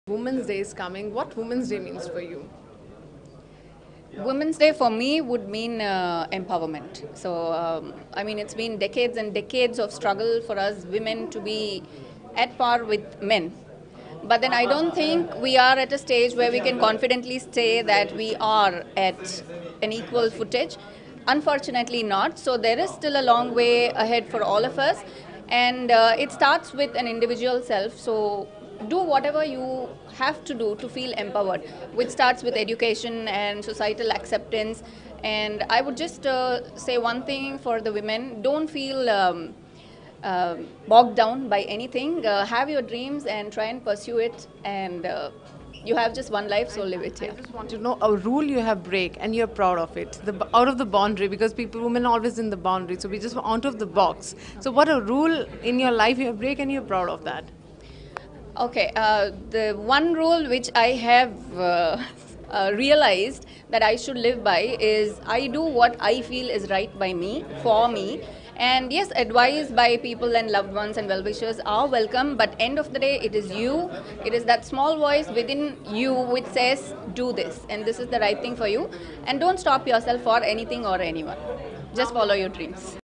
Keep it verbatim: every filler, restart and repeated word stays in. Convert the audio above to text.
Women's Day is coming. What Women's Day means for you? Women's Day for me would mean uh, empowerment. So, um, I mean, it's been decades and decades of struggle for us women to be at par with men. But then I don't think we are at a stage where we can confidently say that we are at an equal footage. Unfortunately, not. So, there is still a long way ahead for all of us. And uh, it starts with an individual self. So, do whatever you have to do to feel empowered, which starts with education and societal acceptance. And I would just uh, say one thing for the women: don't feel um, uh, bogged down by anything. Uh, have your dreams and try and pursue it. And uh, you have just one life, so live it. I Yeah. just want to know a rule you have break and you're proud of it. The out of the boundary, because people, women are always in the boundary. So we just out of the box. So what a rule in your life you have break and you're proud of that. Okay, uh, the one rule which I have uh, uh, realized that I should live by is I do what I feel is right by me, for me. And yes, advice by people and loved ones and well-wishers are welcome, but end of the day, it is you, it is that small voice within you which says, do this, and this is the right thing for you. And don't stop yourself for anything or anyone. Just follow your dreams.